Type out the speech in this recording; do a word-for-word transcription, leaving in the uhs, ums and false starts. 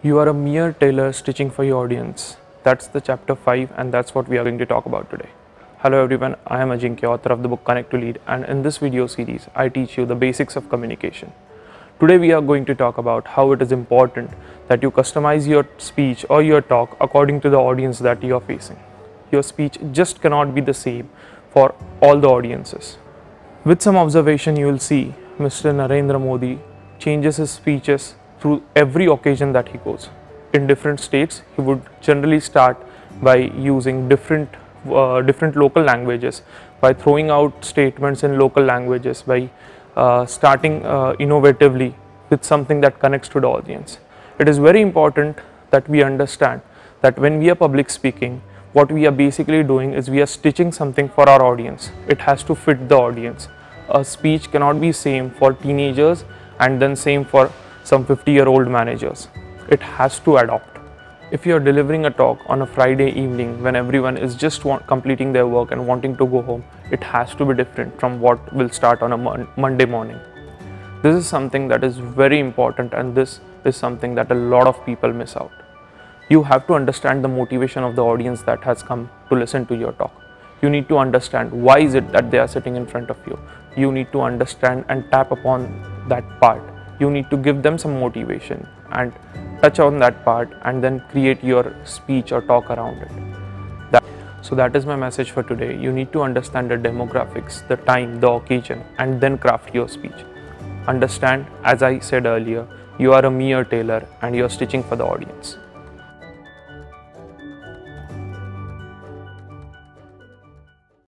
You are a mere tailor stitching for your audience. That's the chapter five, and that's what we are going to talk about today. Hello everyone, I am Ajinkya, author of the book Connect to Lead, and in this video series, I teach you the basics of communication. Today we are going to talk about how it is important that you customize your speech or your talk according to the audience that you are facing. Your speech just cannot be the same for all the audiences. With some observation, you will see Mister Narendra Modi changes his speeches through every occasion that he goes. In different states, he would generally start by using different uh, different local languages, by throwing out statements in local languages, by uh, starting uh, innovatively with something that connects to the audience. It is very important that we understand that when we are public speaking, what we are basically doing is we are stitching something for our audience. It has to fit the audience. A speech cannot be same for teenagers and then same for some fifty year old managers. It has to adapt. If you are delivering a talk on a Friday evening when everyone is just want, completing their work and wanting to go home, it has to be different from what will start on a mon Monday morning. This is something that is very important, and this is something that a lot of people miss out. You have to understand the motivation of the audience that has come to listen to your talk. You need to understand why is it that they are sitting in front of you. You need to understand and tap upon that part. You need to give them some motivation and touch on that part and then create your speech or talk around it. That, so that is my message for today. You need to understand the demographics, the time, the occasion, and then craft your speech. Understand, as I said earlier, you are a mere tailor and you are stitching for the audience.